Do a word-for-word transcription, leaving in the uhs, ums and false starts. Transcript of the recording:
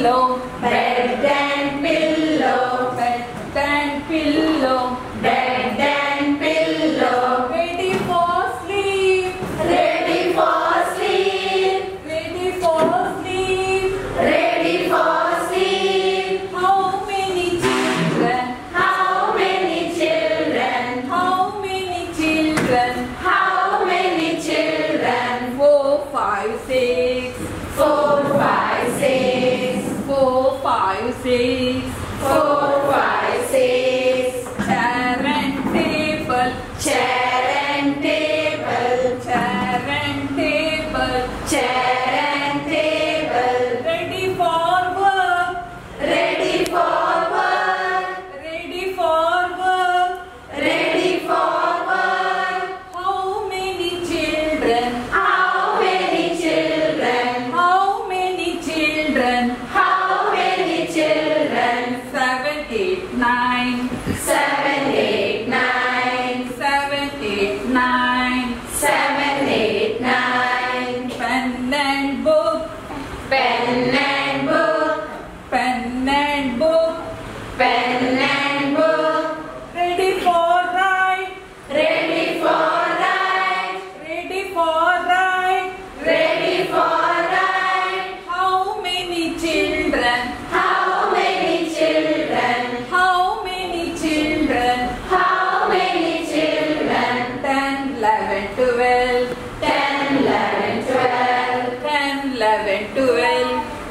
pillow, bed and pillow, bed and pillow, bed and pillow, ready for sleep, ready for sleep, ready for sleep. ready for sleep. How many children? How many children? How many children? How many children? Four, five, six. Four, five, six. Four, five, six. Four, five, six. Chair and table. Chair and table. Chair and table. Chair and table. Ready for work. Ready for work. Ready for work. Ready for work. How many children? How many children? How many children? How many children? Seven, eight, nine. Seven, eight, nine. Seven, eight, nine. Seven, eight, nine. Pen and book. Pen and book. Pen and book. Pen and book. Ready for write. Ready for write. Ready for write. Ready for write. How many children? How many children? How many children? How many children? Ten, eleven, twelve. Ten, eleven, twelve. Ten, eleven, twelve.